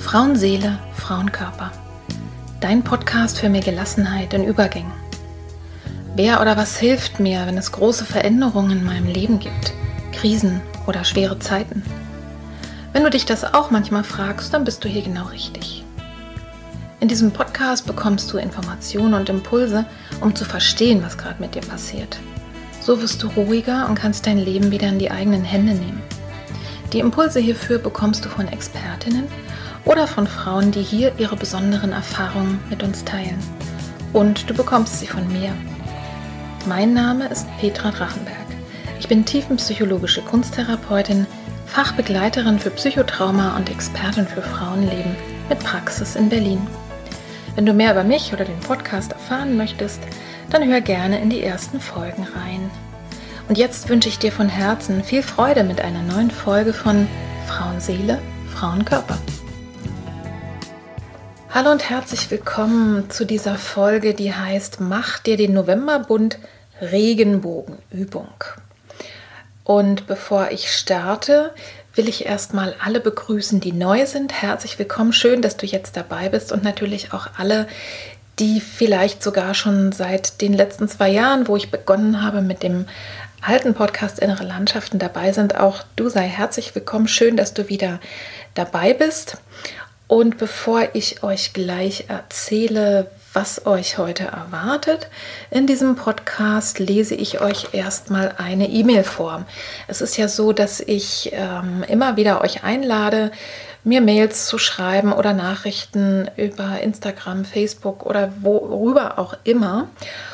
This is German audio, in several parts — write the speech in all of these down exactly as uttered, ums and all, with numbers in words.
Frauenseele, Frauenkörper. Dein Podcast für mehr Gelassenheit in Übergängen. Wer oder was hilft mir, wenn es große Veränderungen in meinem Leben gibt, Krisen oder schwere Zeiten? Wenn du dich das auch manchmal fragst, dann bist du hier genau richtig. In diesem Podcast bekommst du Informationen und Impulse, um zu verstehen, was gerade mit dir passiert. So wirst du ruhiger und kannst dein Leben wieder in die eigenen Hände nehmen. Die Impulse hierfür bekommst du von Expertinnen oder von Frauen, die hier ihre besonderen Erfahrungen mit uns teilen. Und du bekommst sie von mir. Mein Name ist Petra Drachenberg. Ich bin tiefenpsychologische Kunsttherapeutin, Fachbegleiterin für Psychotrauma und Expertin für Frauenleben mit Praxis in Berlin. Wenn du mehr über mich oder den Podcast erfahren möchtest, dann hör gerne in die ersten Folgen rein. Und jetzt wünsche ich dir von Herzen viel Freude mit einer neuen Folge von Frauenseele, Frauenkörper. Hallo und herzlich willkommen zu dieser Folge, die heißt Mach dir den Novemberbund Regenbogenübung. Und bevor ich starte, will ich erstmal alle begrüßen, die neu sind. Herzlich willkommen, schön, dass du jetzt dabei bist und natürlich auch alle, die vielleicht sogar schon seit den letzten zwei Jahren, wo ich begonnen habe mit dem alten Podcast Innere Landschaften dabei sind. Auch du sei herzlich willkommen. Schön, dass du wieder dabei bist. Und bevor ich euch gleich erzähle, was euch heute erwartet in diesem Podcast, lese ich euch erstmal eine E-Mail vor. Es ist ja so, dass ich ähm, immer wieder euch einlade, mir Mails zu schreiben oder Nachrichten über Instagram, Facebook oder worüber auch immer.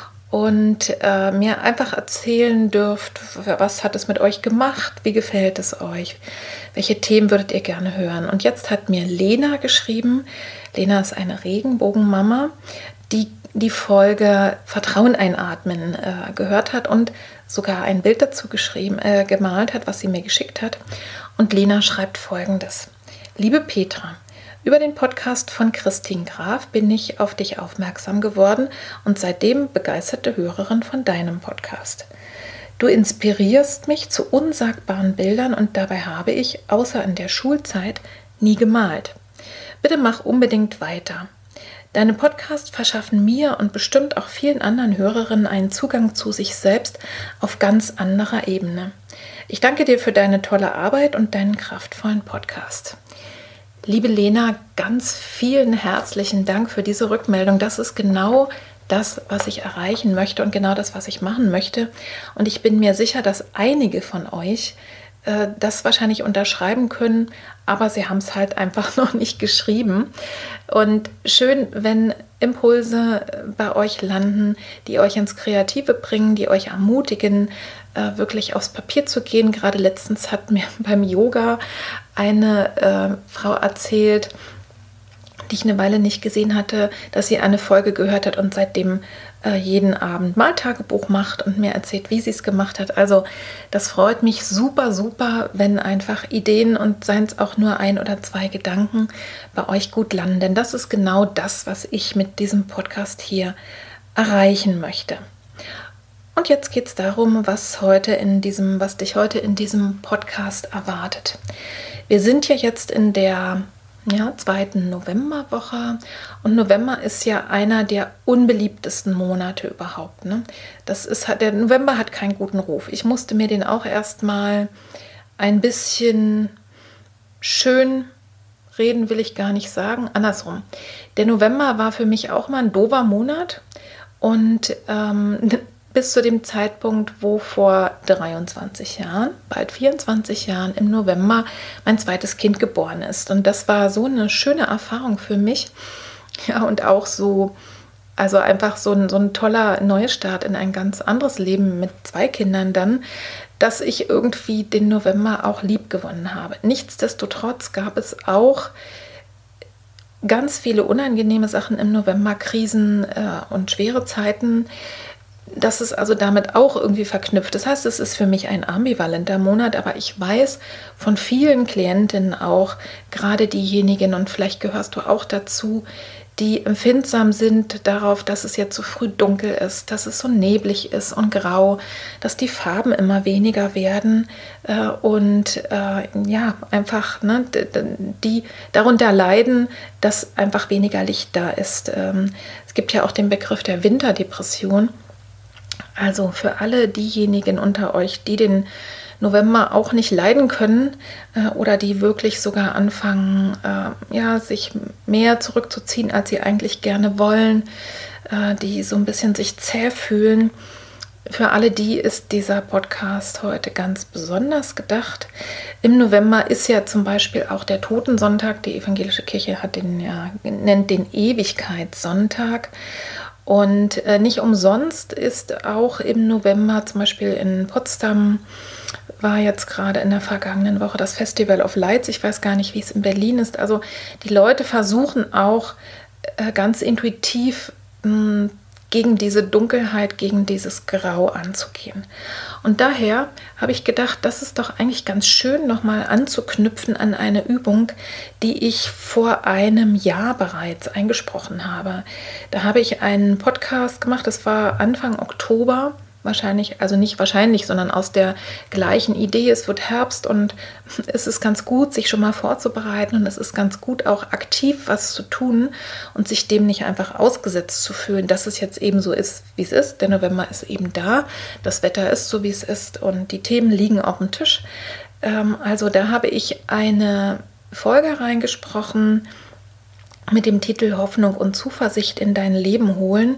Und äh, mir einfach erzählen dürft, was hat es mit euch gemacht, wie gefällt es euch, welche Themen würdet ihr gerne hören. Und jetzt hat mir Lena geschrieben, Lena ist eine Regenbogenmama, die die Folge Vertrauen einatmen äh, gehört hat und sogar ein Bild dazu geschrieben, äh, gemalt hat, was sie mir geschickt hat. Und Lena schreibt Folgendes: Liebe Petra, über den Podcast von Christine Graf bin ich auf dich aufmerksam geworden und seitdem begeisterte Hörerin von deinem Podcast. Du inspirierst mich zu unsagbaren Bildern und dabei habe ich, außer in der Schulzeit, nie gemalt. Bitte mach unbedingt weiter. Deine Podcasts verschaffen mir und bestimmt auch vielen anderen Hörerinnen einen Zugang zu sich selbst auf ganz anderer Ebene. Ich danke dir für deine tolle Arbeit und deinen kraftvollen Podcast. Liebe Lena, ganz vielen herzlichen Dank für diese Rückmeldung. Das ist genau das, was ich erreichen möchte und genau das, was ich machen möchte. Und ich bin mir sicher, dass einige von euch äh, das wahrscheinlich unterschreiben können, aber sie haben es halt einfach noch nicht geschrieben. Und schön, wenn Impulse bei euch landen, die euch ins Kreative bringen, die euch ermutigen, äh, wirklich aufs Papier zu gehen. Gerade letztens hat mir beim Yoga eine äh, Frau erzählt, die ich eine Weile nicht gesehen hatte, dass sie eine Folge gehört hat und seitdem äh, jeden Abend mal Tagebuch macht und mir erzählt, wie sie es gemacht hat. Also das freut mich super, super, wenn einfach Ideen und seien es auch nur ein oder zwei Gedanken bei euch gut landen. Denn das ist genau das, was ich mit diesem Podcast hier erreichen möchte. Und jetzt geht es darum, was heute in diesem, was dich heute in diesem Podcast erwartet. Wir sind ja jetzt in der ja, zweiten Novemberwoche und November ist ja einer der unbeliebtesten Monate überhaupt. Ne? Das ist, der November hat keinen guten Ruf. Ich musste mir den auch erstmal ein bisschen schön reden, will ich gar nicht sagen. Andersrum. Der November war für mich auch mal ein doofer Monat und ähm, bis zu dem Zeitpunkt, wo vor dreiundzwanzig Jahren, bald vierundzwanzig Jahren im November mein zweites Kind geboren ist. Und das war so eine schöne Erfahrung für mich. Ja, und auch so, also einfach so ein, so ein toller Neustart in ein ganz anderes Leben mit zwei Kindern dann, dass ich irgendwie den November auch lieb gewonnen habe. Nichtsdestotrotz gab es auch ganz viele unangenehme Sachen im November, Krisen äh, und schwere Zeiten. Das ist also damit auch irgendwie verknüpft. Das heißt, es ist für mich ein ambivalenter Monat, aber ich weiß von vielen Klientinnen auch, gerade diejenigen, und vielleicht gehörst du auch dazu, die empfindsam sind darauf, dass es jetzt so früh dunkel ist, dass es so neblig ist und grau, dass die Farben immer weniger werden äh, und äh, ja, einfach ne, die darunter leiden, dass einfach weniger Licht da ist. Ähm, es gibt ja auch den Begriff der Winterdepression. Also für alle diejenigen unter euch, die den November auch nicht leiden können äh, oder die wirklich sogar anfangen, äh, ja, sich mehr zurückzuziehen, als sie eigentlich gerne wollen, äh, die so ein bisschen sich zäh fühlen. Für alle die ist dieser Podcast heute ganz besonders gedacht. Im November ist ja zum Beispiel auch der Totensonntag. Die evangelische Kirche hat den ja, nennt den Ewigkeitssonntag. Und äh, nicht umsonst ist auch im November, zum Beispiel in Potsdam, war jetzt gerade in der vergangenen Woche das Festival of Lights. Ich weiß gar nicht, wie es in Berlin ist. Also die Leute versuchen auch äh, ganz intuitiv mh, gegen diese Dunkelheit, gegen dieses Grau anzugehen. Und daher habe ich gedacht, das ist doch eigentlich ganz schön, nochmal anzuknüpfen an eine Übung, die ich vor einem Jahr bereits eingesprochen habe. Da habe ich einen Podcast gemacht, das war Anfang Oktober. Wahrscheinlich, also nicht wahrscheinlich, sondern aus der gleichen Idee. Es wird Herbst und es ist ganz gut, sich schon mal vorzubereiten und es ist ganz gut, auch aktiv was zu tun und sich dem nicht einfach ausgesetzt zu fühlen, dass es jetzt eben so ist, wie es ist. Der November ist eben da, das Wetter ist so, wie es ist und die Themen liegen auf dem Tisch. Also da habe ich eine Folge reingesprochen mit dem Titel Hoffnung und Zuversicht in dein Leben holen.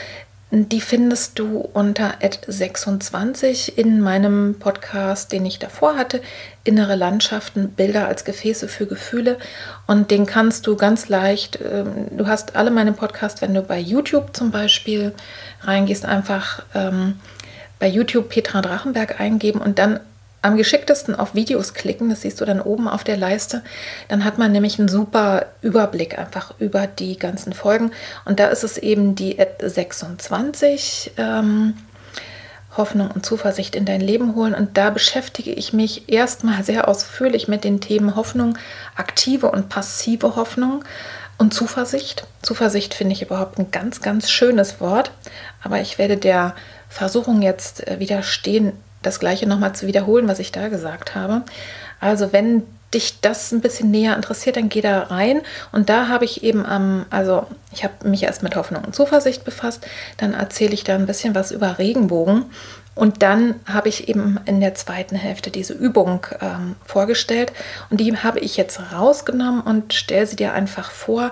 Die findest du unter at sechsundzwanzig in meinem Podcast, den ich davor hatte, Innere Landschaften, Bilder als Gefäße für Gefühle. Und den kannst du ganz leicht, ähm, du hast alle meine Podcasts, wenn du bei YouTube zum Beispiel reingehst, einfach ähm, bei YouTube Petra Drachenberg eingeben und dann am geschicktesten auf Videos klicken, das siehst du dann oben auf der Leiste, dann hat man nämlich einen super Überblick einfach über die ganzen Folgen und da ist es eben die at sechsundzwanzig, ähm, Hoffnung und Zuversicht in dein Leben holen und da beschäftige ich mich erstmal sehr ausführlich mit den Themen Hoffnung, aktive und passive Hoffnung und Zuversicht. Zuversicht finde ich überhaupt ein ganz, ganz schönes Wort, aber ich werde der Versuchung jetzt widerstehen, das Gleiche nochmal zu wiederholen, was ich da gesagt habe. Also wenn dich das ein bisschen näher interessiert, dann geh da rein. Und da habe ich eben am, also ich habe mich erst mit Hoffnung und Zuversicht befasst, dann erzähle ich da ein bisschen was über Regenbogen. Und dann habe ich eben in der zweiten Hälfte diese Übung ähm, vorgestellt. Und die habe ich jetzt rausgenommen und stelle sie dir einfach vor.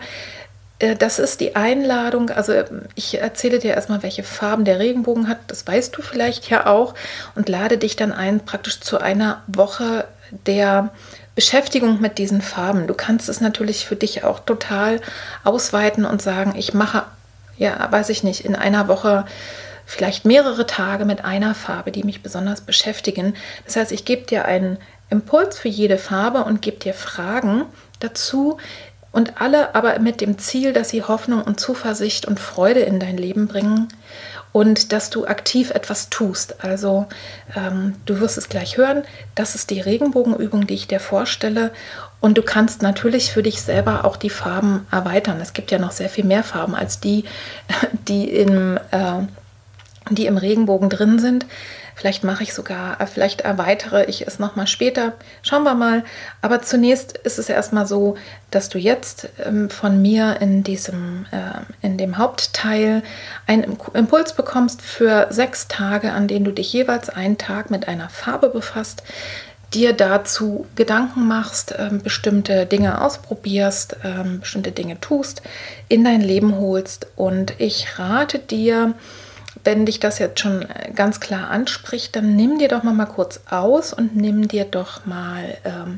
Das ist die Einladung, also ich erzähle dir erstmal, welche Farben der Regenbogen hat, das weißt du vielleicht ja auch und lade dich dann ein praktisch zu einer Woche der Beschäftigung mit diesen Farben. Du kannst es natürlich für dich auch total ausweiten und sagen, ich mache, ja, weiß ich nicht, in einer Woche vielleicht mehrere Tage mit einer Farbe, die mich besonders beschäftigen. Das heißt, ich gebe dir einen Impuls für jede Farbe und gebe dir Fragen dazu, und alle aber mit dem Ziel, dass sie Hoffnung und Zuversicht und Freude in dein Leben bringen und dass du aktiv etwas tust. Also ähm, du wirst es gleich hören, das ist die Regenbogenübung, die ich dir vorstelle. Und du kannst natürlich für dich selber auch die Farben erweitern. Es gibt ja noch sehr viel mehr Farben als die, die im, äh, die im Regenbogen drin sind. Vielleicht mache ich sogar, vielleicht erweitere ich es nochmal später. Schauen wir mal. Aber zunächst ist es erstmal so, dass du jetzt ähm, von mir in diesem, äh, in dem Hauptteil einen Impuls bekommst für sechs Tage, an denen du dich jeweils einen Tag mit einer Farbe befasst, dir dazu Gedanken machst, ähm, bestimmte Dinge ausprobierst, ähm, bestimmte Dinge tust, in dein Leben holst. Und ich rate dir, wenn dich das jetzt schon ganz klar anspricht, dann nimm dir doch mal, mal kurz aus und nimm dir doch mal ähm,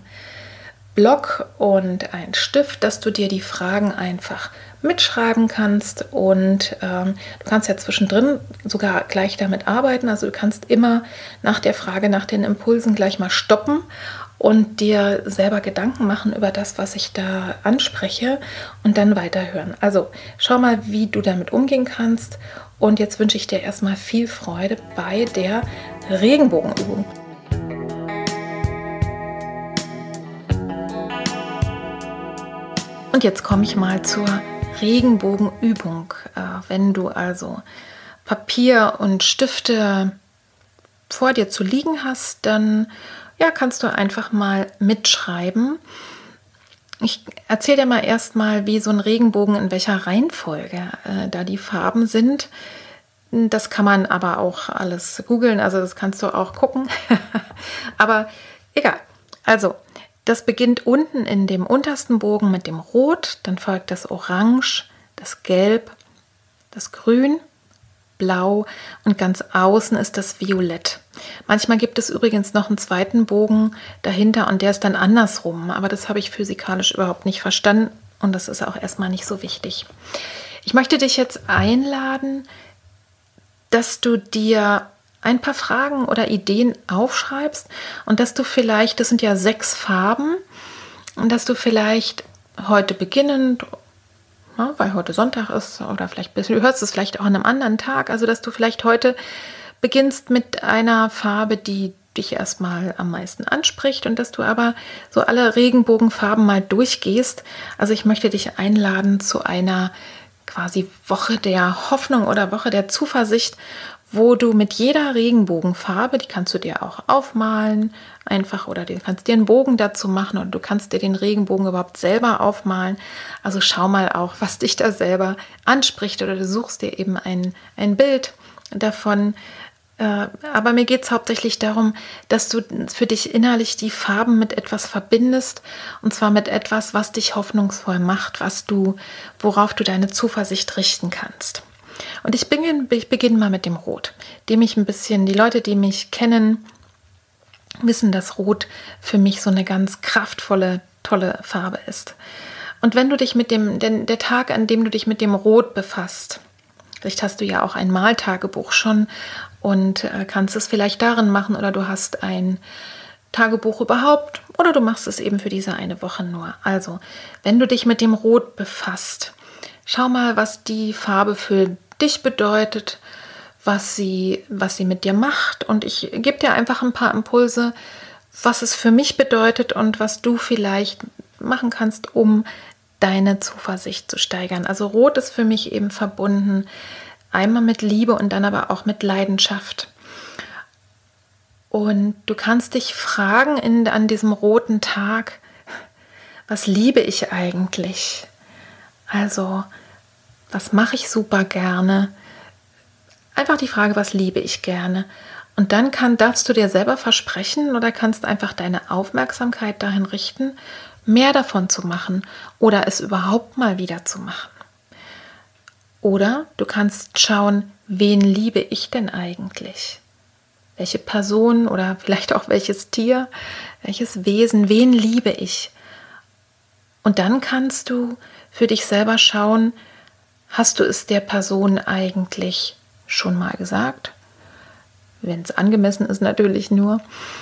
Block und einen Stift, dass du dir die Fragen einfach mitschreiben kannst und ähm, du kannst ja zwischendrin sogar gleich damit arbeiten. Also du kannst immer nach der Frage, nach den Impulsen gleich mal stoppen und dir selber Gedanken machen über das, was ich da anspreche und dann weiterhören. Also schau mal, wie du damit umgehen kannst. Und jetzt wünsche ich dir erstmal viel Freude bei der Regenbogenübung. Und jetzt komme ich mal zur Regenbogenübung. Äh, wenn du also Papier und Stifte vor dir zu liegen hast, dann ja, kannst du einfach mal mitschreiben. Ich erzähle dir mal erstmal, wie so ein Regenbogen, in welcher Reihenfolge äh, da die Farben sind. Das kann man aber auch alles googeln, also das kannst du auch gucken. Aber egal. Also, das beginnt unten in dem untersten Bogen mit dem Rot, dann folgt das Orange, das Gelb, das Grün, Blau und ganz außen ist das Violett. Manchmal gibt es übrigens noch einen zweiten Bogen dahinter und der ist dann andersrum, aber das habe ich physikalisch überhaupt nicht verstanden und das ist auch erstmal nicht so wichtig. Ich möchte dich jetzt einladen, dass du dir ein paar Fragen oder Ideen aufschreibst und dass du vielleicht, das sind ja sechs Farben, und dass du vielleicht heute beginnend, ja, weil heute Sonntag ist oder vielleicht du hörst es vielleicht auch an einem anderen Tag, also dass du vielleicht heute beginnst mit einer Farbe, die dich erstmal am meisten anspricht und dass du aber so alle Regenbogenfarben mal durchgehst. Also ich möchte dich einladen zu einer quasi Woche der Hoffnung oder Woche der Zuversicht, wo du mit jeder Regenbogenfarbe, die kannst du dir auch aufmalen, einfach, oder du kannst dir einen Bogen dazu machen und du kannst dir den Regenbogen überhaupt selber aufmalen. Also schau mal auch, was dich da selber anspricht oder du suchst dir eben ein, ein Bild davon. Aber mir geht es hauptsächlich darum, dass du für dich innerlich die Farben mit etwas verbindest und zwar mit etwas, was dich hoffnungsvoll macht, was du, worauf du deine Zuversicht richten kannst. Und ich beginne, ich beginne mal mit dem Rot, dem ich ein bisschen, die Leute, die mich kennen, wissen, dass Rot für mich so eine ganz kraftvolle, tolle Farbe ist. Und wenn du dich mit dem, denn der Tag, an dem du dich mit dem Rot befasst, vielleicht hast du ja auch ein Maltagebuch schon und kannst es vielleicht darin machen oder du hast ein Tagebuch überhaupt oder du machst es eben für diese eine Woche nur. Also, wenn du dich mit dem Rot befasst, schau mal, was die Farbe für dich bedeutet, was sie, was sie mit dir macht und ich gebe dir einfach ein paar Impulse, was es für mich bedeutet und was du vielleicht machen kannst, um deine Zuversicht zu steigern. Also Rot ist für mich eben verbunden, einmal mit Liebe und dann aber auch mit Leidenschaft. Und du kannst dich fragen in, an diesem roten Tag, was liebe ich eigentlich? Also, was mache ich super gerne? Einfach die Frage, was liebe ich gerne? Und dann kann, darfst du dir selber versprechen oder kannst einfach deine Aufmerksamkeit dahin richten, mehr davon zu machen oder es überhaupt mal wieder zu machen. Oder du kannst schauen, wen liebe ich denn eigentlich? Welche Person oder vielleicht auch welches Tier, welches Wesen, wen liebe ich? Und dann kannst du für dich selber schauen, hast du es der Person eigentlich schon mal gesagt? Wenn es angemessen ist, natürlich nur.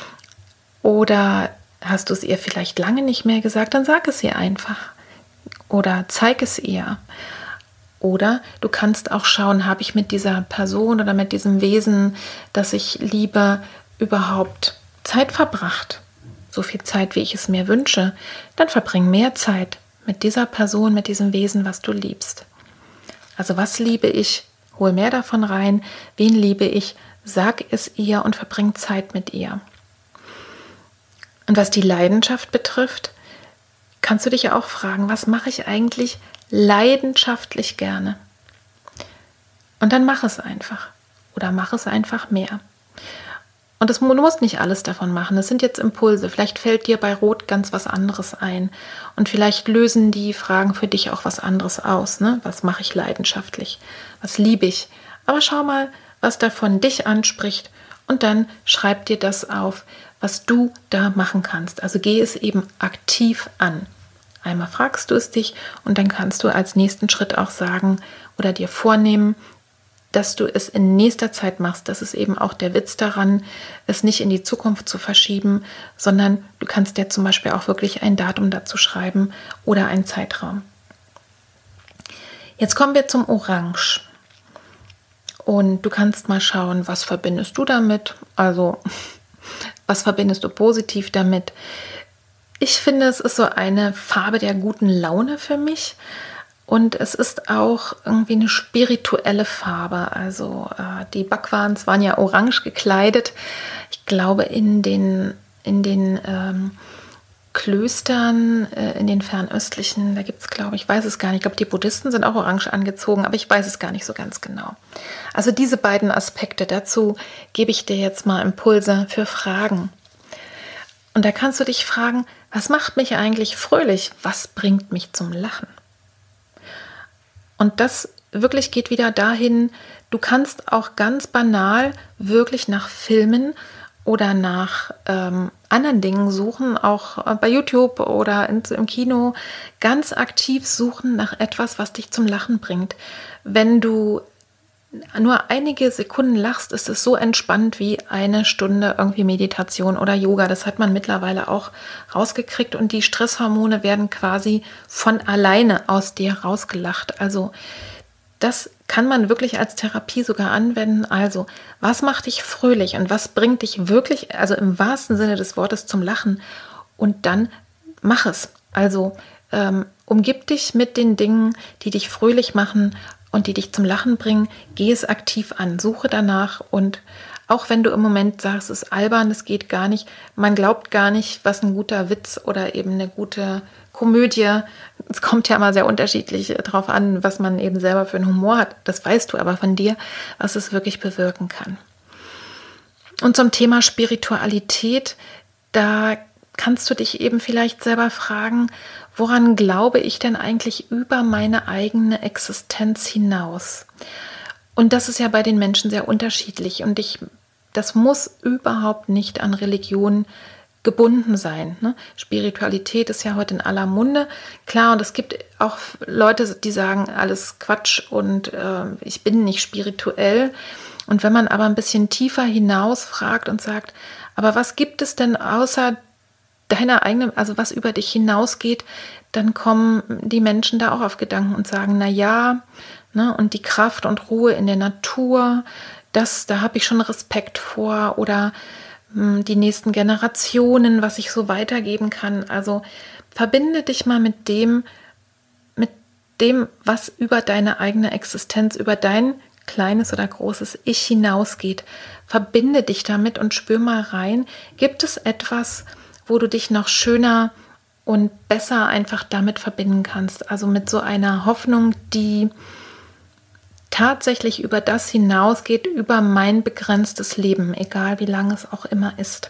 Oder hast du es ihr vielleicht lange nicht mehr gesagt, dann sag es ihr einfach. Oder zeig es ihr. Oder du kannst auch schauen, habe ich mit dieser Person oder mit diesem Wesen, das ich liebe, überhaupt Zeit verbracht? So viel Zeit, wie ich es mir wünsche. Dann verbring mehr Zeit mit dieser Person, mit diesem Wesen, was du liebst. Also was liebe ich? Hol mehr davon rein. Wen liebe ich? Sag es ihr und verbring Zeit mit ihr. Und was die Leidenschaft betrifft, kannst du dich ja auch fragen, was mache ich eigentlich leidenschaftlich gerne? Und dann mach es einfach. Oder mach es einfach mehr. Und das, du musst nicht alles davon machen. Das sind jetzt Impulse. Vielleicht fällt dir bei Rot ganz was anderes ein. Und vielleicht lösen die Fragen für dich auch was anderes aus. Ne? Was mache ich leidenschaftlich? Was liebe ich? Aber schau mal, was davon dich anspricht. Und dann schreib dir das auf, was du da machen kannst. Also geh es eben aktiv an. Einmal fragst du es dich und dann kannst du als nächsten Schritt auch sagen oder dir vornehmen, dass du es in nächster Zeit machst. Das ist eben auch der Witz daran, es nicht in die Zukunft zu verschieben, sondern du kannst dir zum Beispiel auch wirklich ein Datum dazu schreiben oder einen Zeitraum. Jetzt kommen wir zum Orange. Und du kannst mal schauen, was verbindest du damit? Also, was verbindest du positiv damit? Ich finde, es ist so eine Farbe der guten Laune für mich. Und es ist auch irgendwie eine spirituelle Farbe. Also äh, die Bhagwans waren ja orange gekleidet. Ich glaube, in den, in den ähm, Klöstern, äh, in den fernöstlichen, da gibt es, glaube ich, weiß es gar nicht. Ich glaube, die Buddhisten sind auch orange angezogen, aber ich weiß es gar nicht so ganz genau. Also diese beiden Aspekte, dazu gebe ich dir jetzt mal Impulse für Fragen. Und da kannst du dich fragen, was macht mich eigentlich fröhlich? Was bringt mich zum Lachen? Und das wirklich geht wieder dahin, du kannst auch ganz banal wirklich nach Filmen oder nach ähm, anderen Dingen suchen, auch bei YouTube oder in, im Kino, ganz aktiv suchen nach etwas, was dich zum Lachen bringt. Wenn du nur einige Sekunden lachst, ist es so entspannt wie eine Stunde irgendwie Meditation oder Yoga. Das hat man mittlerweile auch rausgekriegt und die Stresshormone werden quasi von alleine aus dir rausgelacht. Also das kann man wirklich als Therapie sogar anwenden. Also was macht dich fröhlich und was bringt dich wirklich, also im wahrsten Sinne des Wortes, zum Lachen? Und dann mach es. Also ähm, umgib dich mit den Dingen, die dich fröhlich machen und die dich zum Lachen bringen, geh es aktiv an, suche danach und auch wenn du im Moment sagst, es ist albern, es geht gar nicht, man glaubt gar nicht, was ein guter Witz oder eben eine gute Komödie, es kommt ja immer sehr unterschiedlich drauf an, was man eben selber für einen Humor hat, das weißt du aber von dir, was es wirklich bewirken kann. Und zum Thema Spiritualität, da kannst du dich eben vielleicht selber fragen, woran glaube ich denn eigentlich über meine eigene Existenz hinaus? Und das ist ja bei den Menschen sehr unterschiedlich und ich, das muss überhaupt nicht an Religion gebunden sein. Ne? Spiritualität ist ja heute in aller Munde. Klar, und es gibt auch Leute, die sagen, alles Quatsch und äh, ich bin nicht spirituell. Und wenn man aber ein bisschen tiefer hinaus fragt und sagt, aber was gibt es denn außer deiner eigenen, also was über dich hinausgeht, dann kommen die Menschen da auch auf Gedanken und sagen, na ja, ne, und die Kraft und Ruhe in der Natur, das, da habe ich schon Respekt vor oder mh, die nächsten Generationen, was ich so weitergeben kann. Also verbinde dich mal mit dem, mit dem, was über deine eigene Existenz, über dein kleines oder großes Ich hinausgeht. Verbinde dich damit und spür mal rein, gibt es etwas, wo du dich noch schöner und besser einfach damit verbinden kannst. Also mit so einer Hoffnung, die tatsächlich über das hinausgeht, über mein begrenztes Leben, egal wie lange es auch immer ist.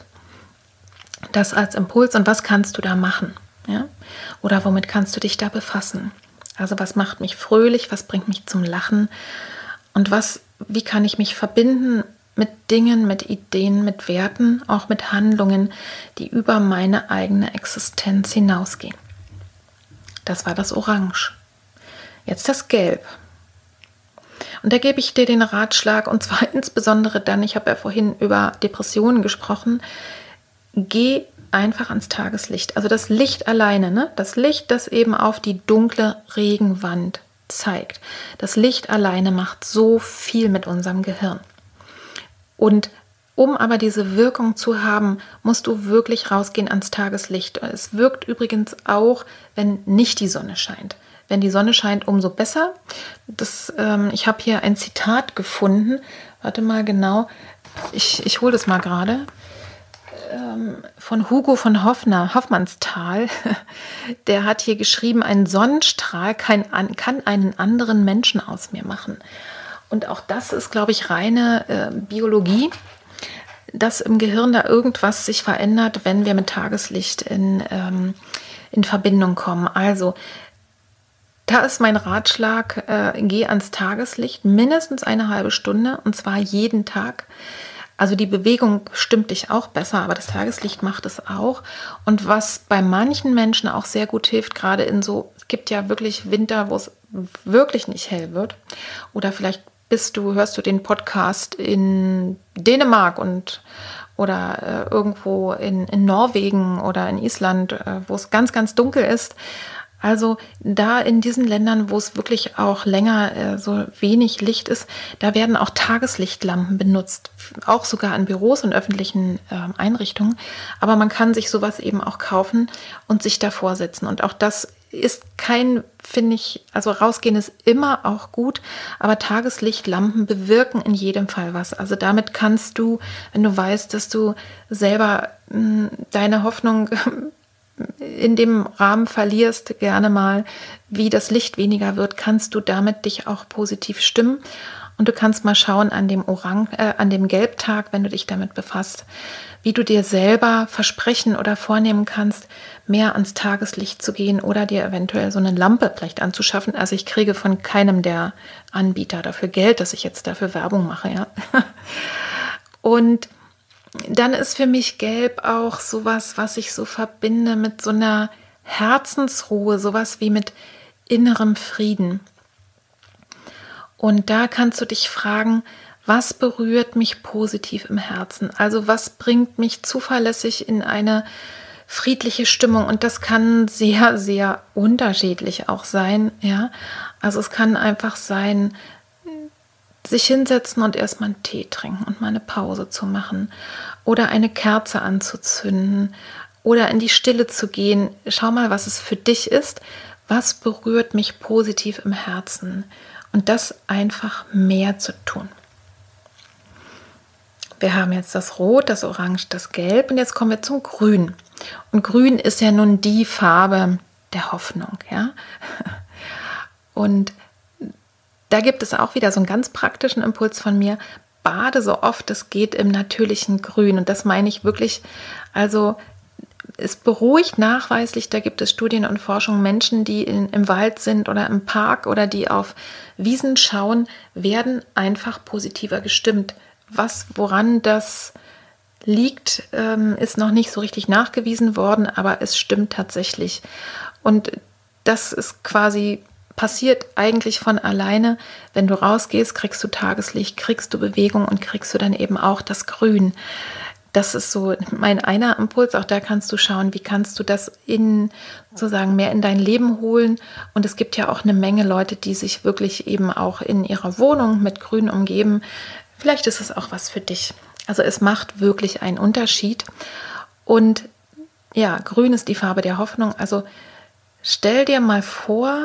Das als Impuls und was kannst du da machen? Ja? Oder womit kannst du dich da befassen? Also was macht mich fröhlich, was bringt mich zum Lachen und was, wie kann ich mich verbinden mit Dingen, mit Ideen, mit Werten, auch mit Handlungen, die über meine eigene Existenz hinausgehen. Das war das Orange. Jetzt das Gelb. Und da gebe ich dir den Ratschlag, und zwar insbesondere dann, ich habe ja vorhin über Depressionen gesprochen, geh einfach ans Tageslicht. Also das Licht alleine, ne? Das Licht, das eben auf die dunkle Regenwand zeigt. Das Licht alleine macht so viel mit unserem Gehirn. Und um aber diese Wirkung zu haben, musst du wirklich rausgehen ans Tageslicht. Es wirkt übrigens auch, wenn nicht die Sonne scheint. Wenn die Sonne scheint, umso besser. Das, ähm, ich habe hier ein Zitat gefunden. Warte mal genau. Ich, ich hole das mal gerade. Ähm, von Hugo von Hoffner, Hoffmannsthal. Der hat hier geschrieben, ein Sonnenstrahl kann, kann einen anderen Menschen aus mir machen. Und auch das ist, glaube ich, reine äh, Biologie, dass im Gehirn da irgendwas sich verändert, wenn wir mit Tageslicht in, ähm, in Verbindung kommen. Also da ist mein Ratschlag, äh, geh ans Tageslicht, mindestens eine halbe Stunde und zwar jeden Tag. Also die Bewegung stimmt dich auch besser, aber das Tageslicht macht es auch. Und was bei manchen Menschen auch sehr gut hilft, gerade in so, es gibt ja wirklich Winter, wo es wirklich nicht hell wird oder vielleicht bist du, hörst du den Podcast in Dänemark und oder äh, irgendwo in, in Norwegen oder in Island, äh, wo es ganz, ganz dunkel ist. Also da in diesen Ländern, wo es wirklich auch länger äh, so wenig Licht ist, da werden auch Tageslichtlampen benutzt, auch sogar in Büros und öffentlichen äh, Einrichtungen. Aber man kann sich sowas eben auch kaufen und sich davor setzen. Und auch das ist kein, finde ich, also rausgehen ist immer auch gut, aber Tageslichtlampen bewirken in jedem Fall was. Also damit kannst du, wenn du weißt, dass du selber mh, deine Hoffnung in dem Rahmen verlierst, gerne mal, wie das Licht weniger wird, kannst du damit dich auch positiv stimmen. Und du kannst mal schauen an dem Orang, äh, an dem Gelbtag, wenn du dich damit befasst, wie du dir selber versprechen oder vornehmen kannst, mehr ans Tageslicht zu gehen oder dir eventuell so eine Lampe vielleicht anzuschaffen. Also ich kriege von keinem der Anbieter dafür Geld, dass ich jetzt dafür Werbung mache, ja. Und dann ist für mich Gelb auch sowas, was ich so verbinde mit so einer Herzensruhe, sowas wie mit innerem Frieden. Und da kannst du dich fragen, was berührt mich positiv im Herzen? Also was bringt mich zuverlässig in eine friedliche Stimmung? Und das kann sehr, sehr unterschiedlich auch sein. Ja? Also es kann einfach sein, sich hinsetzen und erstmal einen Tee trinken und mal eine Pause zu machen oder eine Kerze anzuzünden oder in die Stille zu gehen. Schau mal, was es für dich ist. Was berührt mich positiv im Herzen? Und das einfach mehr zu tun. Wir haben jetzt das Rot, das Orange, das Gelb und jetzt kommen wir zum Grün. Und Grün ist ja nun die Farbe der Hoffnung, ja. Und da gibt es auch wieder so einen ganz praktischen Impuls von mir. Bade so oft es geht im natürlichen Grün. Und das meine ich wirklich, also es beruhigt nachweislich, da gibt es Studien und Forschung, Menschen, die in, im Wald sind oder im Park oder die auf Wiesen schauen, werden einfach positiver gestimmt. Was, woran das liegt, ähm, ist noch nicht so richtig nachgewiesen worden, aber es stimmt tatsächlich. Und das ist quasi passiert eigentlich von alleine. Wenn du rausgehst, kriegst du Tageslicht, kriegst du Bewegung und kriegst du dann eben auch das Grün. Das ist so mein einer Impuls. Auch da kannst du schauen, wie kannst du das in sozusagen mehr in dein Leben holen. Und es gibt ja auch eine Menge Leute, die sich wirklich eben auch in ihrer Wohnung mit Grün umgeben. Vielleicht ist es auch was für dich. Also es macht wirklich einen Unterschied. Und ja, Grün ist die Farbe der Hoffnung. Also stell dir mal vor,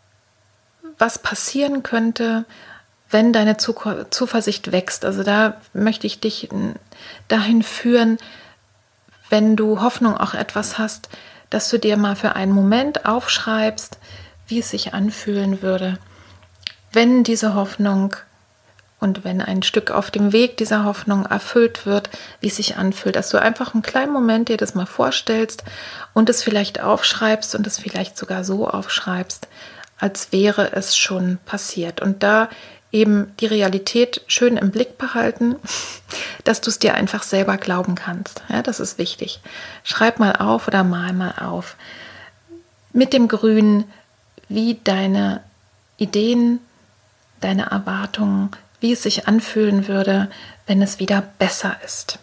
was passieren könnte, wenn deine Zuversicht wächst. Also da möchte ich dich dahin führen, wenn du Hoffnung auch etwas hast, dass du dir mal für einen Moment aufschreibst, wie es sich anfühlen würde, wenn diese Hoffnung und wenn ein Stück auf dem Weg dieser Hoffnung erfüllt wird, wie es sich anfühlt, dass du einfach einen kleinen Moment dir das mal vorstellst und es vielleicht aufschreibst und es vielleicht sogar so aufschreibst, als wäre es schon passiert. Und da eben die Realität schön im Blick behalten, dass du es dir einfach selber glauben kannst. Ja, das ist wichtig. Schreib mal auf oder mal mal auf. Mit dem Grün, wie deine Ideen, deine Erwartungen, wie es sich anfühlen würde, wenn es wieder besser ist.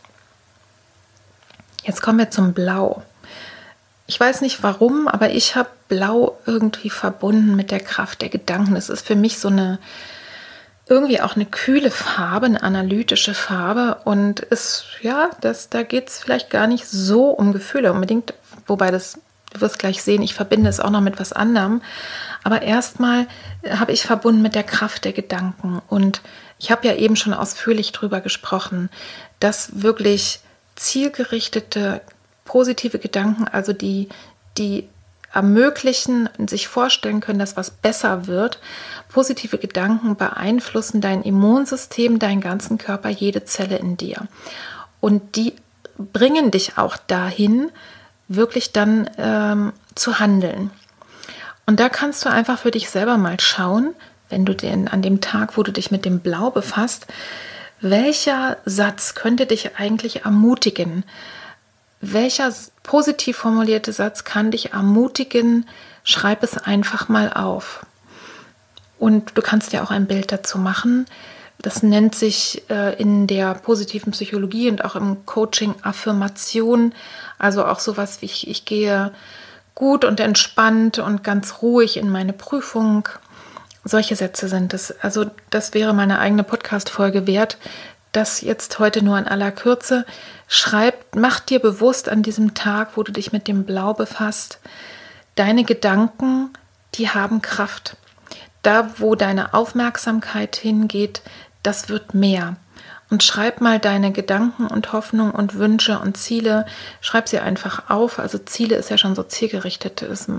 Jetzt kommen wir zum Blau. Ich weiß nicht warum, aber ich habe Blau irgendwie verbunden mit der Kraft der Gedanken. Es ist für mich so eine irgendwie auch eine kühle Farbe, eine analytische Farbe und ist, ja, das, da geht es vielleicht gar nicht so um Gefühle unbedingt, wobei das, du wirst gleich sehen, ich verbinde es auch noch mit was anderem, aber erstmal habe ich verbunden mit der Kraft der Gedanken und ich habe ja eben schon ausführlich drüber gesprochen, dass wirklich zielgerichtete, positive Gedanken, also die, die ermöglichen und sich vorstellen können, dass was besser wird. Positive Gedanken beeinflussen dein Immunsystem, deinen ganzen Körper, jede Zelle in dir. Und die bringen dich auch dahin, wirklich dann ähm, zu handeln. Und da kannst du einfach für dich selber mal schauen, wenn du den an dem Tag, wo du dich mit dem Blau befasst, welcher Satz könnte dich eigentlich ermutigen? Welcher positiv formulierte Satz kann dich ermutigen? Schreib es einfach mal auf. Und du kannst dir auch ein Bild dazu machen. Das nennt sich äh, in der positiven Psychologie und auch im Coaching Affirmation. Also auch sowas wie ich, ich gehe gut und entspannt und ganz ruhig in meine Prüfung. Solche Sätze sind es. Also das wäre meine eigene Podcast-Folge wert. Das jetzt heute nur in aller Kürze. Schreib, mach dir bewusst an diesem Tag, wo du dich mit dem Blau befasst, deine Gedanken, die haben Kraft. Da, wo deine Aufmerksamkeit hingeht, das wird mehr. Und schreib mal deine Gedanken und Hoffnungen und Wünsche und Ziele, schreib sie einfach auf. Also Ziele ist ja schon so zielgerichtet. Ist,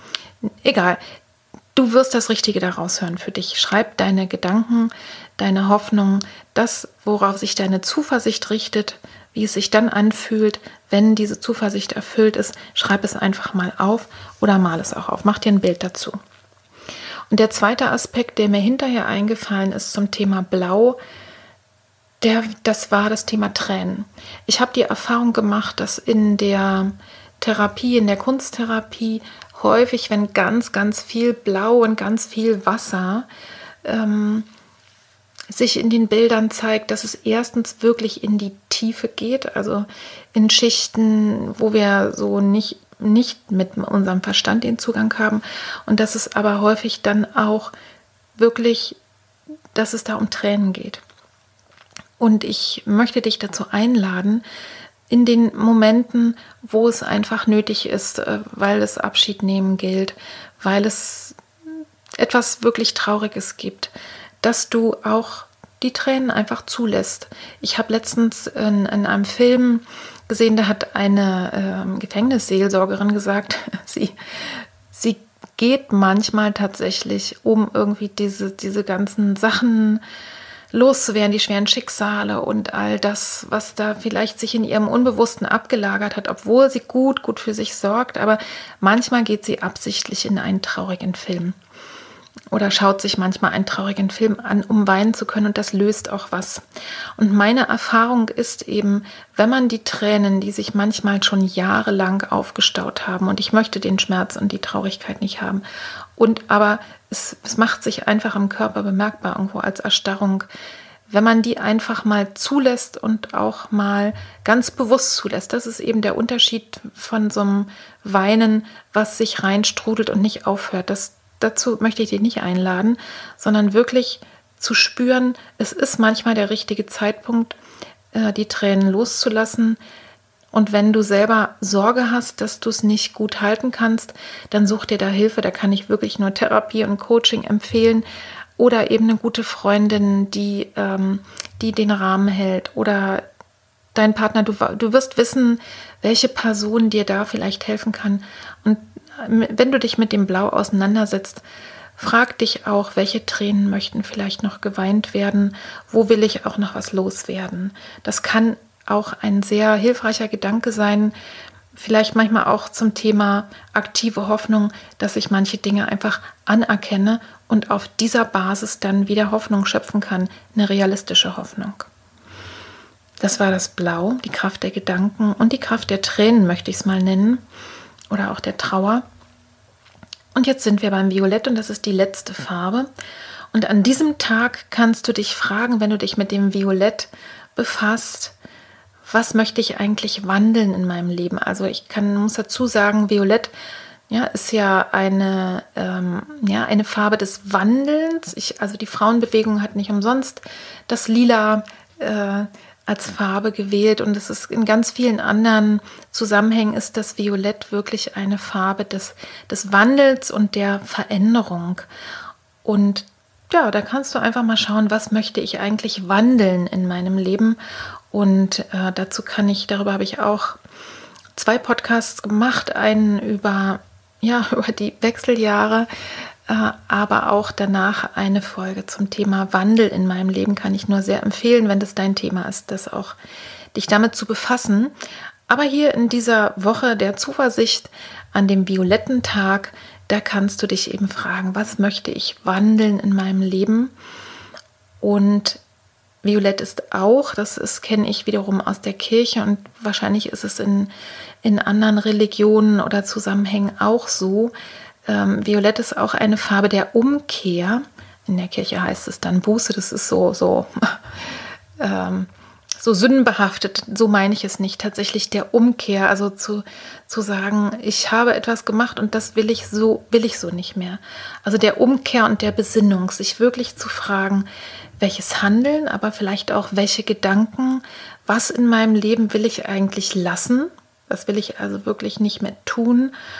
egal, du wirst das Richtige daraus hören für dich. Schreib deine Gedanken, deine Hoffnungen, das, worauf sich deine Zuversicht richtet, wie es sich dann anfühlt, wenn diese Zuversicht erfüllt ist. Schreib es einfach mal auf oder mal es auch auf. Mach dir ein Bild dazu. Und der zweite Aspekt, der mir hinterher eingefallen ist zum Thema Blau, Der, das war das Thema Tränen. Ich habe die Erfahrung gemacht, dass in der Therapie, in der Kunsttherapie häufig, wenn ganz, ganz viel Blau und ganz viel Wasser ähm, sich in den Bildern zeigt, dass es erstens wirklich in die Tiefe geht, also in Schichten, wo wir so nicht, nicht mit unserem Verstand den Zugang haben, und dass es aber häufig dann auch wirklich, dass es da um Tränen geht. Und ich möchte dich dazu einladen, in den Momenten, wo es einfach nötig ist, weil es Abschied nehmen gilt, weil es etwas wirklich Trauriges gibt, dass du auch die Tränen einfach zulässt. Ich habe letztens in, in einem Film gesehen, da hat eine äh, Gefängnisseelsorgerin gesagt, sie, sie geht manchmal tatsächlich, um irgendwie diese, diese ganzen Sachen loszuwerden, die schweren Schicksale und all das, was da vielleicht sich in ihrem Unbewussten abgelagert hat, obwohl sie gut, gut für sich sorgt, aber manchmal geht sie absichtlich in einen traurigen Film oder schaut sich manchmal einen traurigen Film an, um weinen zu können, und das löst auch was. Und meine Erfahrung ist eben, wenn man die Tränen, die sich manchmal schon jahrelang aufgestaut haben, und ich möchte den Schmerz und die Traurigkeit nicht haben, und aber es, es macht sich einfach im Körper bemerkbar irgendwo als Erstarrung, wenn man die einfach mal zulässt und auch mal ganz bewusst zulässt. Das ist eben der Unterschied von so einem Weinen, was sich reinstrudelt und nicht aufhört. Das Dazu möchte ich dich nicht einladen, sondern wirklich zu spüren, es ist manchmal der richtige Zeitpunkt, die Tränen loszulassen. Und wenn du selber Sorge hast, dass du es nicht gut halten kannst, dann such dir da Hilfe. Da kann ich wirklich nur Therapie und Coaching empfehlen oder eben eine gute Freundin, die, ähm, die den Rahmen hält, oder dein Partner. Du, du wirst wissen, welche Person dir da vielleicht helfen kann. Und wenn du dich mit dem Blau auseinandersetzt, frag dich auch, welche Tränen möchten vielleicht noch geweint werden, wo will ich auch noch was loswerden. Das kann auch ein sehr hilfreicher Gedanke sein, vielleicht manchmal auch zum Thema aktive Hoffnung, dass ich manche Dinge einfach anerkenne und auf dieser Basis dann wieder Hoffnung schöpfen kann, eine realistische Hoffnung. Das war das Blau, die Kraft der Gedanken und die Kraft der Tränen, möchte ich es mal nennen. Oder auch der Trauer. Und jetzt sind wir beim Violett, und das ist die letzte Farbe. Und an diesem Tag kannst du dich fragen, wenn du dich mit dem Violett befasst, was möchte ich eigentlich wandeln in meinem Leben? Also ich kann, muss dazu sagen, Violett, ja, ist ja eine, ähm, ja, eine Farbe des Wandelns. Ich, also die Frauenbewegung hat nicht umsonst das Lila äh, als Farbe gewählt, und es ist in ganz vielen anderen Zusammenhängen ist das Violett wirklich eine Farbe des, des Wandels und der Veränderung. Und ja, da kannst du einfach mal schauen, was möchte ich eigentlich wandeln in meinem Leben. Und äh, dazu kann ich, darüber habe ich auch zwei Podcasts gemacht, einen über, ja, über die Wechseljahre, aber auch danach eine Folge zum Thema Wandel in meinem Leben, kann ich nur sehr empfehlen, wenn das dein Thema ist, das auch dich damit zu befassen. Aber hier in dieser Woche der Zuversicht an dem violetten Tag, da kannst du dich eben fragen, was möchte ich wandeln in meinem Leben? Und Violett ist auch, das ist, kenne ich wiederum aus der Kirche, und wahrscheinlich ist es in, in anderen Religionen oder Zusammenhängen auch so. Ähm, Violett ist auch eine Farbe der Umkehr. In der Kirche heißt es dann Buße, das ist so, so, ähm, so sündenbehaftet, so meine ich es nicht. Tatsächlich der Umkehr, also zu, zu sagen, ich habe etwas gemacht und das will ich so, will ich so nicht mehr. Also der Umkehr und der Besinnung, sich wirklich zu fragen, welches Handeln, aber vielleicht auch welche Gedanken, was in meinem Leben will ich eigentlich lassen, was will ich also wirklich nicht mehr tun,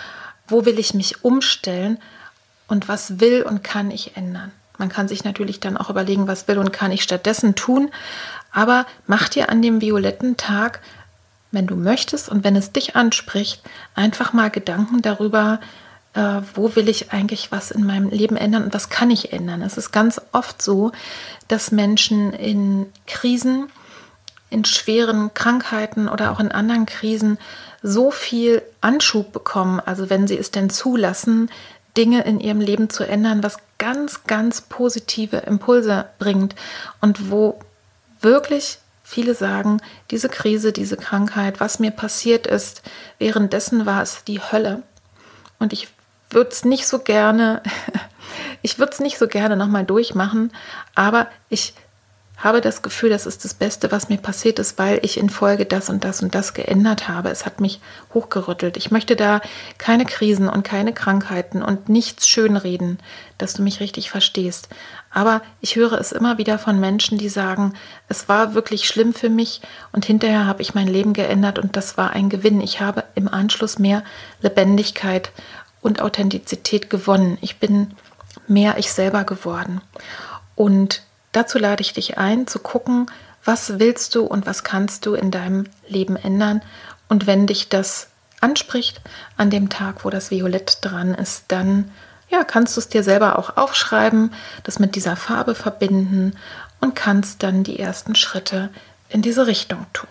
wo will ich mich umstellen und was will und kann ich ändern. Man kann sich natürlich dann auch überlegen, was will und kann ich stattdessen tun, aber mach dir an dem violetten Tag, wenn du möchtest und wenn es dich anspricht, einfach mal Gedanken darüber, äh, wo will ich eigentlich was in meinem Leben ändern und was kann ich ändern. Es ist ganz oft so, dass Menschen in Krisen, in schweren Krankheiten oder auch in anderen Krisen so viel Anschub bekommen, also wenn sie es denn zulassen, Dinge in ihrem Leben zu ändern, was ganz, ganz positive Impulse bringt und wo wirklich viele sagen, diese Krise, diese Krankheit, was mir passiert ist, währenddessen war es die Hölle und ich würde es nicht so gerne, ich würde es nicht so gerne nochmal durchmachen, aber ich habe das Gefühl, das ist das Beste, was mir passiert ist, weil ich in Folge das und das und das geändert habe. Es hat mich hochgerüttelt. Ich möchte da keine Krisen und keine Krankheiten und nichts schönreden, dass du mich richtig verstehst. Aber ich höre es immer wieder von Menschen, die sagen, es war wirklich schlimm für mich und hinterher habe ich mein Leben geändert und das war ein Gewinn. Ich habe im Anschluss mehr Lebendigkeit und Authentizität gewonnen. Ich bin mehr ich selber geworden. Und dazu lade ich dich ein, zu gucken, was willst du und was kannst du in deinem Leben ändern. Und wenn dich das anspricht an dem Tag, wo das Violett dran ist, dann ja, kannst du es dir selber auch aufschreiben, das mit dieser Farbe verbinden und kannst dann die ersten Schritte in diese Richtung tun.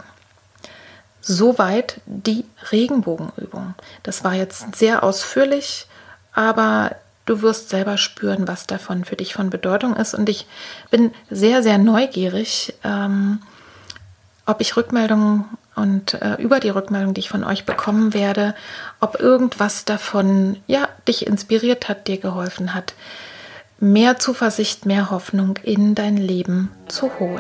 Soweit die Regenbogenübung. Das war jetzt sehr ausführlich, aber du wirst selber spüren, was davon für dich von Bedeutung ist. Und ich bin sehr, sehr neugierig, ähm, ob ich Rückmeldungen und äh, über die Rückmeldung, die ich von euch bekommen werde, ob irgendwas davon ja, dich inspiriert hat, dir geholfen hat, mehr Zuversicht, mehr Hoffnung in dein Leben zu holen.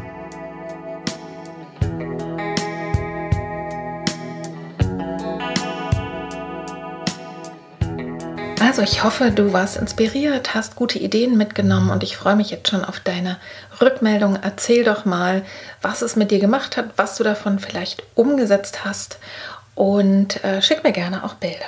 Also ich hoffe, du warst inspiriert, hast gute Ideen mitgenommen und ich freue mich jetzt schon auf deine Rückmeldung. Erzähl doch mal, was es mit dir gemacht hat, was du davon vielleicht umgesetzt hast und äh, schick mir gerne auch Bilder.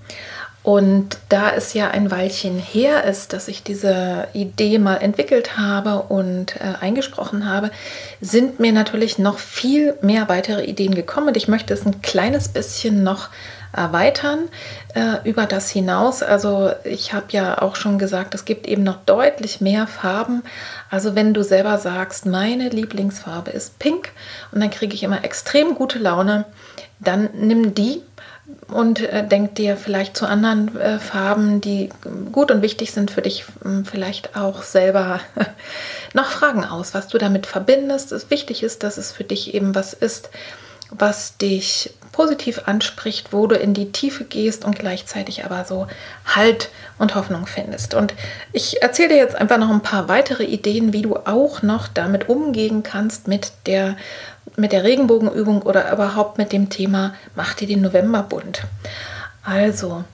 Und da es ja ein Weilchen her ist, dass ich diese Idee mal entwickelt habe und äh, eingesprochen habe, sind mir natürlich noch viel mehr weitere Ideen gekommen und ich möchte es ein kleines bisschen noch erweitern äh, über das hinaus. Also ich habe ja auch schon gesagt, es gibt eben noch deutlich mehr Farben. Also wenn du selber sagst, meine Lieblingsfarbe ist Pink und dann kriege ich immer extrem gute Laune, dann nimm die und äh, denk dir vielleicht zu anderen äh, Farben, die gut und wichtig sind für dich, vielleicht auch selber noch Fragen aus, was du damit verbindest. Es wichtig ist, dass es für dich eben was ist, was dich positiv anspricht, wo du in die Tiefe gehst und gleichzeitig aber so Halt und Hoffnung findest. Und ich erzähle dir jetzt einfach noch ein paar weitere Ideen, wie du auch noch damit umgehen kannst mit der, mit der Regenbogenübung oder überhaupt mit dem Thema Mach dir den November bunt. Also,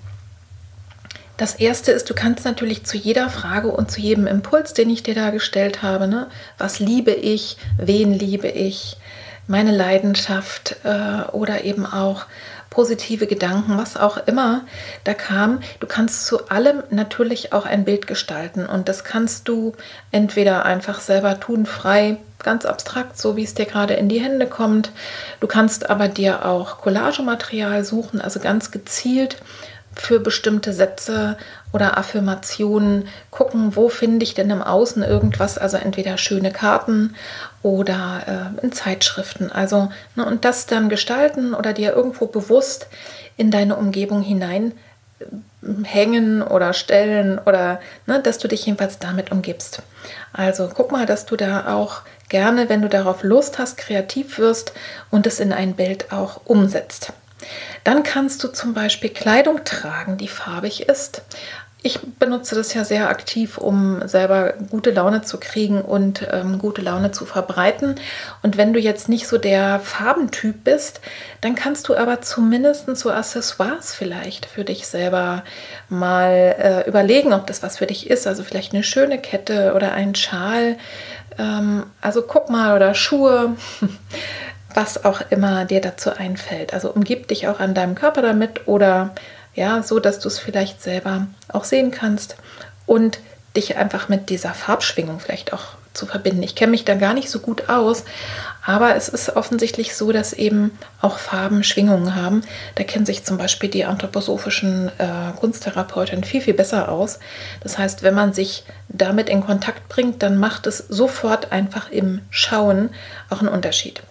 das erste ist, du kannst natürlich zu jeder Frage und zu jedem Impuls, den ich dir da gestellt habe, ne, was liebe ich, wen liebe ich, meine Leidenschaft äh, oder eben auch positive Gedanken, was auch immer da kam. Du kannst zu allem natürlich auch ein Bild gestalten und das kannst du entweder einfach selber tun, frei, ganz abstrakt, so wie es dir gerade in die Hände kommt. Du kannst aber dir auch Collagematerial suchen, also ganz gezielt für bestimmte Sätze oder Affirmationen gucken, wo finde ich denn im Außen irgendwas, also entweder schöne Karten oder äh, in Zeitschriften. Also, ne, und das dann gestalten oder dir irgendwo bewusst in deine Umgebung hinein äh, hängen oder stellen oder ne, dass du dich jedenfalls damit umgibst. Also guck mal, dass du da auch gerne, wenn du darauf Lust hast, kreativ wirst und es in ein Bild auch umsetzt. Dann kannst du zum Beispiel Kleidung tragen, die farbig ist. Ich benutze das ja sehr aktiv, um selber gute Laune zu kriegen und ähm, gute Laune zu verbreiten. Und wenn du jetzt nicht so der Farbentyp bist, dann kannst du aber zumindest so Accessoires vielleicht für dich selber mal äh, überlegen, ob das was für dich ist. Also vielleicht eine schöne Kette oder ein Schal. Ähm, also guck mal, oder Schuhe. Was auch immer dir dazu einfällt. Also umgib dich auch an deinem Körper damit oder ja, so dass du es vielleicht selber auch sehen kannst und dich einfach mit dieser Farbschwingung vielleicht auch zu verbinden. Ich kenne mich da gar nicht so gut aus, aber es ist offensichtlich so, dass eben auch Farben Schwingungen haben. Da kennen sich zum Beispiel die anthroposophischen äh, Kunsttherapeuten viel, viel besser aus. Das heißt, wenn man sich damit in Kontakt bringt, dann macht es sofort einfach im Schauen auch einen Unterschied.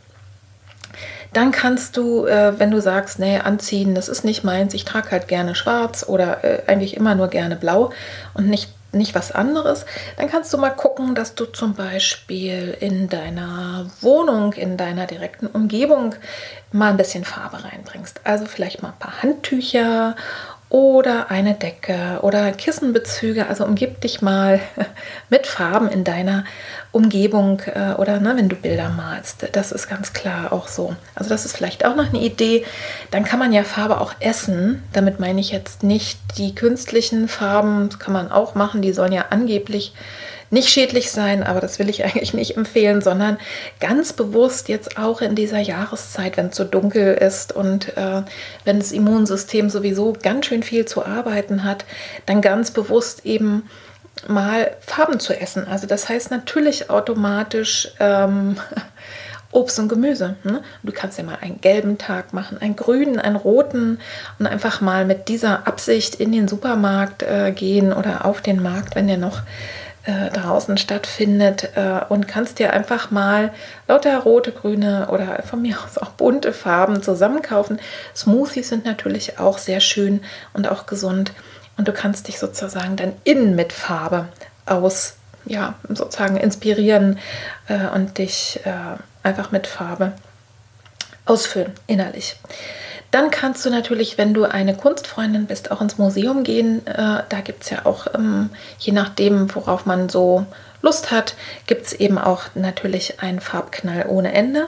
Dann kannst du, äh, wenn du sagst, nee, anziehen, das ist nicht meins, ich trage halt gerne schwarz oder äh, eigentlich immer nur gerne blau und nicht, nicht was anderes, dann kannst du mal gucken, dass du zum Beispiel in deiner Wohnung, in deiner direkten Umgebung mal ein bisschen Farbe reinbringst. Also vielleicht mal ein paar Handtücher oder eine Decke oder Kissenbezüge. Also umgib dich mal mit Farben in deiner Umgebung äh, oder ne, wenn du Bilder malst. Das ist ganz klar auch so. Also das ist vielleicht auch noch eine Idee. Dann kann man ja Farbe auch essen. Damit meine ich jetzt nicht die künstlichen Farben. Das kann man auch machen. Die sollen ja angeblich nicht schädlich sein, aber das will ich eigentlich nicht empfehlen, sondern ganz bewusst jetzt auch in dieser Jahreszeit, wenn es so dunkel ist und äh, wenn das Immunsystem sowieso ganz schön viel zu arbeiten hat, dann ganz bewusst eben mal Farben zu essen. Also das heißt natürlich automatisch ähm, Obst und Gemüse. Ne? Du kannst ja mal einen gelben Tag machen, einen grünen, einen roten und einfach mal mit dieser Absicht in den Supermarkt äh, gehen oder auf den Markt, wenn der noch äh, draußen stattfindet äh, und kannst dir einfach mal lauter rote, grüne oder von mir aus auch bunte Farben zusammenkaufen. Smoothies sind natürlich auch sehr schön und auch gesund und du kannst dich sozusagen dann innen mit Farbe aus, ja, sozusagen inspirieren äh, und dich äh, einfach mit Farbe ausfüllen, innerlich. Dann kannst du natürlich, wenn du eine Kunstfreundin bist, auch ins Museum gehen. Äh, da gibt es ja auch, ähm, je nachdem, worauf man so Lust hat, gibt es eben auch natürlich einen Farbknall ohne Ende.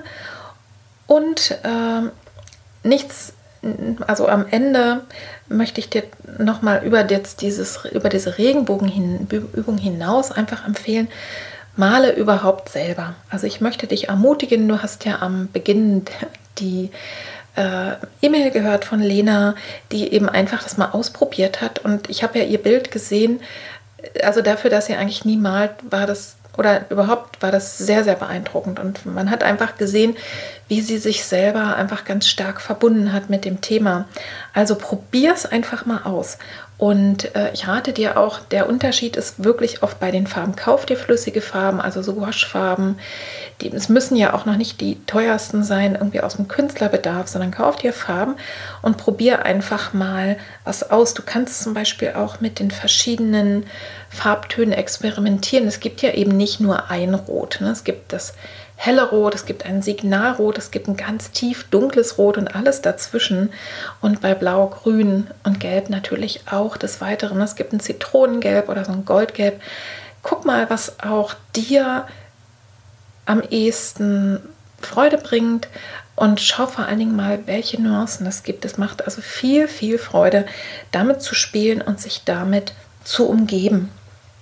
Und äh, nichts, also am Ende möchte ich dir nochmal über, jetzt dieses, über diese Regenbogenübung hinaus einfach empfehlen, male überhaupt selber. Also ich möchte dich ermutigen, du hast ja am Beginn die äh, E-Mail gehört von Lena, die eben einfach das mal ausprobiert hat und ich habe ja ihr Bild gesehen, also dafür, dass sie eigentlich nie malt, war das, oder überhaupt war das sehr, sehr beeindruckend und man hat einfach gesehen, wie sie sich selber einfach ganz stark verbunden hat mit dem Thema. Also probier es einfach mal aus. Und äh, ich rate dir auch, der Unterschied ist wirklich oft bei den Farben. Kauf dir flüssige Farben, also so Waschfarben. Die, es müssen ja auch noch nicht die teuersten sein, irgendwie aus dem Künstlerbedarf, sondern kauf dir Farben und probier einfach mal was aus. Du kannst zum Beispiel auch mit den verschiedenen Farbtönen experimentieren. Es gibt ja eben nicht nur ein Rot. Ne? Es gibt das helle Rot, es gibt ein Signalrot, es gibt ein ganz tief dunkles Rot und alles dazwischen. Und bei Blau, Grün und Gelb natürlich auch des Weiteren. Es gibt ein Zitronengelb oder so ein Goldgelb. Guck mal, was auch dir am ehesten Freude bringt und schau vor allen Dingen mal, welche Nuancen es gibt. Es macht also viel, viel Freude, damit zu spielen und sich damit zu umgeben.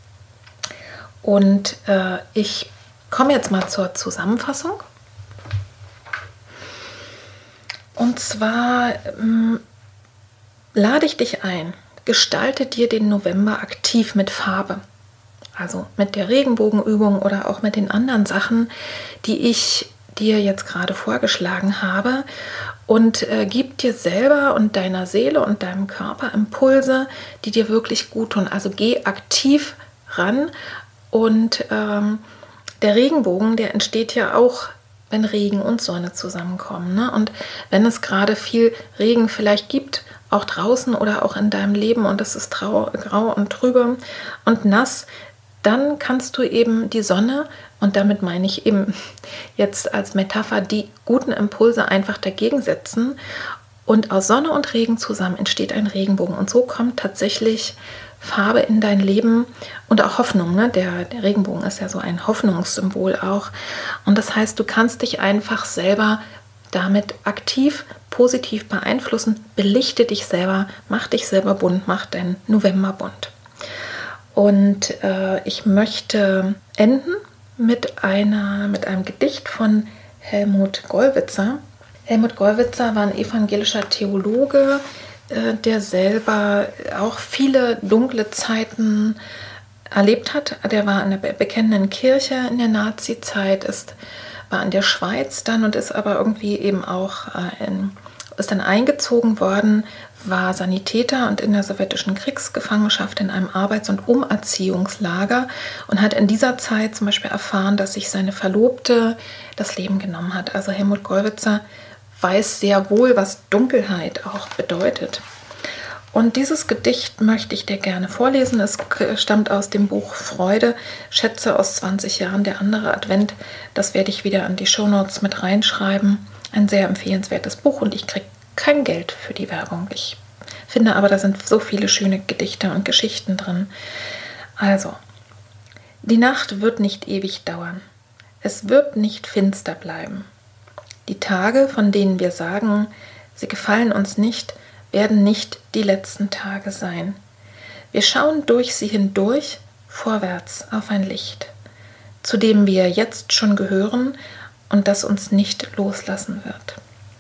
Und äh, ich komme jetzt mal zur Zusammenfassung. Und zwar ähm, lade ich dich ein, gestalte dir den November aktiv mit Farbe. Also mit der Regenbogenübung oder auch mit den anderen Sachen, die ich dir jetzt gerade vorgeschlagen habe. Und äh, gib dir selber und deiner Seele und deinem Körper Impulse, die dir wirklich gut tun. Also geh aktiv ran und ähm, der Regenbogen, der entsteht ja auch, wenn Regen und Sonne zusammenkommen. Ne? Und wenn es gerade viel Regen vielleicht gibt, auch draußen oder auch in deinem Leben und es ist trau, grau und trübe und nass, dann kannst du eben die Sonne, und damit meine ich eben jetzt als Metapher, die guten Impulse einfach dagegen setzen. Und aus Sonne und Regen zusammen entsteht ein Regenbogen. Und so kommt tatsächlich Farbe in dein Leben und auch Hoffnung. Ne? Der, der Regenbogen ist ja so ein Hoffnungssymbol auch. Und das heißt, du kannst dich einfach selber damit aktiv, positiv beeinflussen. Belichte dich selber, mach dich selber bunt, mach deinen November bunt. Und äh, ich möchte enden mit, einer, mit einem Gedicht von Helmut Gollwitzer. Helmut Gollwitzer war ein evangelischer Theologe, äh, der selber auch viele dunkle Zeiten erlebt hat. Der war in der bekennenden Kirche in der Nazi-Zeit, ist, war in der Schweiz dann und ist aber irgendwie eben auch äh, in, ist dann eingezogen worden, war Sanitäter und in der sowjetischen Kriegsgefangenschaft in einem Arbeits- und Umerziehungslager und hat in dieser Zeit zum Beispiel erfahren, dass sich seine Verlobte das Leben genommen hat. Also Helmut Gollwitzer weiß sehr wohl, was Dunkelheit auch bedeutet. Und dieses Gedicht möchte ich dir gerne vorlesen. Es stammt aus dem Buch Freude, Schätze aus zwanzig Jahren, der andere Advent. Das werde ich wieder an die Shownotes mit reinschreiben. Ein sehr empfehlenswertes Buch und ich kriege kein Geld für die Werbung. Ich finde aber, da sind so viele schöne Gedichte und Geschichten drin. Also, die Nacht wird nicht ewig dauern. Es wird nicht finster bleiben. Die Tage, von denen wir sagen, sie gefallen uns nicht, werden nicht die letzten Tage sein. Wir schauen durch sie hindurch, vorwärts auf ein Licht, zu dem wir jetzt schon gehören und das uns nicht loslassen wird.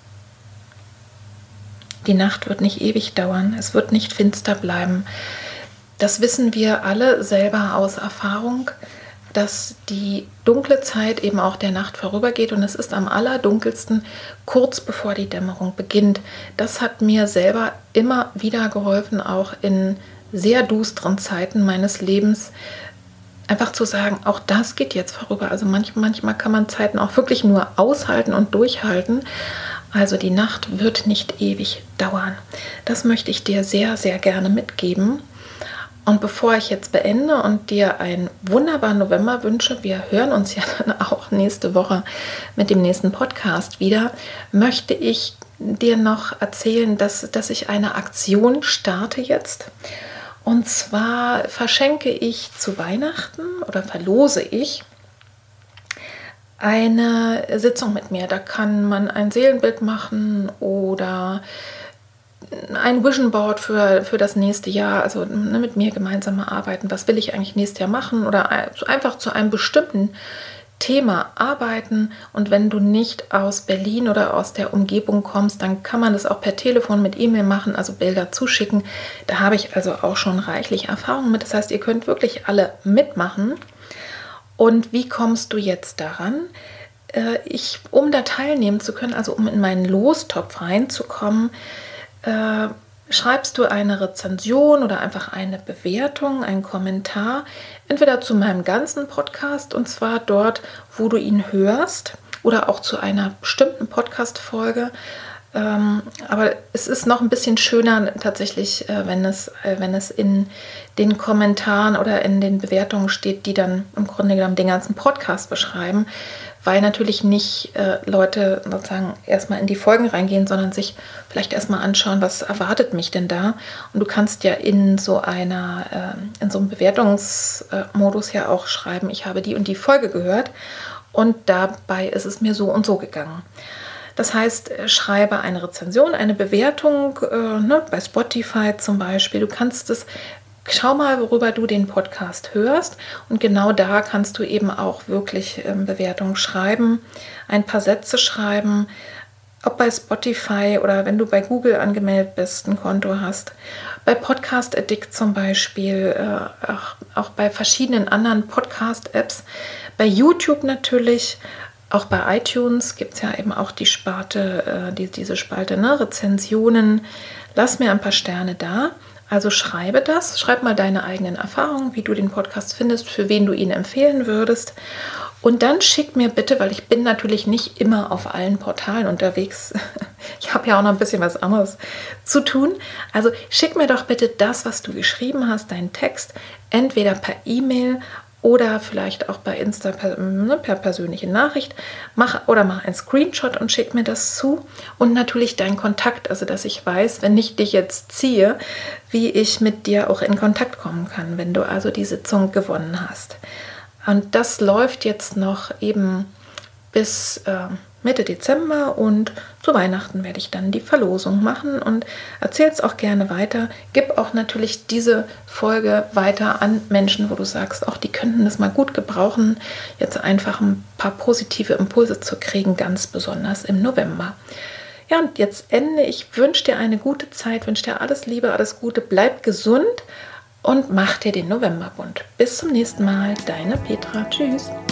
Die Nacht wird nicht ewig dauern, es wird nicht finster bleiben. Das wissen wir alle selber aus Erfahrung, dass die dunkle Zeit eben auch der Nacht vorübergeht und es ist am allerdunkelsten kurz bevor die Dämmerung beginnt. Das hat mir selber immer wieder geholfen, auch in sehr dusteren Zeiten meines Lebens, einfach zu sagen, auch das geht jetzt vorüber. Also manchmal, manchmal kann man Zeiten auch wirklich nur aushalten und durchhalten. Also die Nacht wird nicht ewig dauern. Das möchte ich dir sehr, sehr gerne mitgeben. Und bevor ich jetzt beende und dir einen wunderbaren November wünsche, wir hören uns ja dann auch nächste Woche mit dem nächsten Podcast wieder, möchte ich dir noch erzählen, dass, dass ich eine Aktion starte jetzt. Und zwar verschenke ich zu Weihnachten oder verlose ich eine Sitzung mit mir. Da kann man ein Seelenbild machen oder ein Vision Board für, für das nächste Jahr, also ne, mit mir gemeinsam arbeiten. Was will ich eigentlich nächstes Jahr machen? Oder einfach zu einem bestimmten Thema arbeiten. Und wenn du nicht aus Berlin oder aus der Umgebung kommst, dann kann man das auch per Telefon mit E-Mail machen, also Bilder zuschicken. Da habe ich also auch schon reichlich Erfahrung mit. Das heißt, ihr könnt wirklich alle mitmachen. Und wie kommst du jetzt daran? Ich, um da teilnehmen zu können, also um in meinen Lostopf reinzukommen, Äh, schreibst du eine Rezension oder einfach eine Bewertung, einen Kommentar, entweder zu meinem ganzen Podcast und zwar dort, wo du ihn hörst oder auch zu einer bestimmten Podcast-Folge. Ähm, aber es ist noch ein bisschen schöner tatsächlich, äh, wenn es, äh, wenn es in den Kommentaren oder in den Bewertungen steht, die dann im Grunde genommen den ganzen Podcast beschreiben, weil natürlich nicht äh, Leute sozusagen erstmal in die Folgen reingehen, sondern sich vielleicht erstmal anschauen, was erwartet mich denn da. Und du kannst ja in so einer, äh, in so einem Bewertungsmodus ja auch schreiben, ich habe die und die Folge gehört und dabei ist es mir so und so gegangen. Das heißt, schreibe eine Rezension, eine Bewertung, äh, ne, bei Spotify zum Beispiel. Du kannst es, schau mal, worüber du den Podcast hörst und genau da kannst du eben auch wirklich ähm, Bewertungen schreiben, ein paar Sätze schreiben, ob bei Spotify oder wenn du bei Google angemeldet bist, ein Konto hast, bei Podcast Addict zum Beispiel, äh, auch, auch bei verschiedenen anderen Podcast-Apps, bei YouTube natürlich. Auch bei iTunes gibt es ja eben auch die Sparte, äh, die, diese Spalte, ne? Rezensionen. Lass mir ein paar Sterne da. Also schreibe das, schreib mal deine eigenen Erfahrungen, wie du den Podcast findest, für wen du ihn empfehlen würdest. Und dann schick mir bitte, weil ich bin natürlich nicht immer auf allen Portalen unterwegs. Ich habe ja auch noch ein bisschen was anderes zu tun. Also schick mir doch bitte das, was du geschrieben hast, deinen Text, entweder per E-Mail oder vielleicht auch bei Insta per, ne, per persönliche Nachricht. Mach oder mach einen Screenshot und schick mir das zu. Und natürlich deinen Kontakt, also dass ich weiß, wenn ich dich jetzt ziehe, wie ich mit dir auch in Kontakt kommen kann, wenn du also die Sitzung gewonnen hast. Und das läuft jetzt noch eben bis äh, Mitte Dezember und zu Weihnachten werde ich dann die Verlosung machen und erzähl es auch gerne weiter. Gib auch natürlich diese Folge weiter an Menschen, wo du sagst, auch die könnten das mal gut gebrauchen, jetzt einfach ein paar positive Impulse zu kriegen, ganz besonders im November. Ja, und jetzt ende ich, wünsche dir eine gute Zeit, wünsche dir alles Liebe, alles Gute, bleib gesund und mach dir den November bunt. Bis zum nächsten Mal, deine Petra. Tschüss.